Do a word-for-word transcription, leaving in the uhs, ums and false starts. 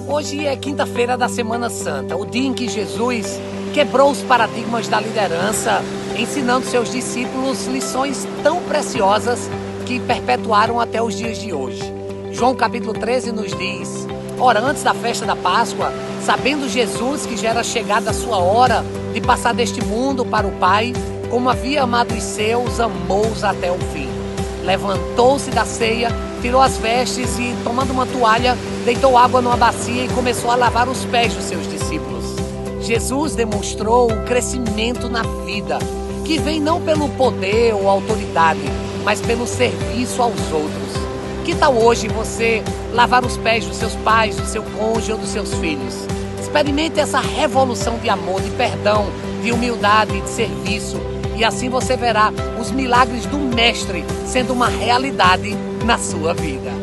Hoje é quinta-feira da Semana Santa, o dia em que Jesus quebrou os paradigmas da liderança, ensinando seus discípulos lições tão preciosas que perpetuaram até os dias de hoje. João capítulo treze nos diz: ora, antes da festa da Páscoa, sabendo Jesus que já era chegada a sua hora de passar deste mundo para o Pai, como havia amado os seus, amou-os até o fim. Levantou-se da ceia, tirou as vestes e, tomando uma toalha, deitou água numa bacia e começou a lavar os pés dos seus discípulos. Jesus demonstrou o crescimento na vida, que vem não pelo poder ou autoridade, mas pelo serviço aos outros. Que tal hoje você lavar os pés dos seus pais, do seu cônjuge ou dos seus filhos? Experimente essa revolução de amor, de perdão, de humildade, de serviço. E assim você verá os milagres do Mestre sendo uma realidade na sua vida.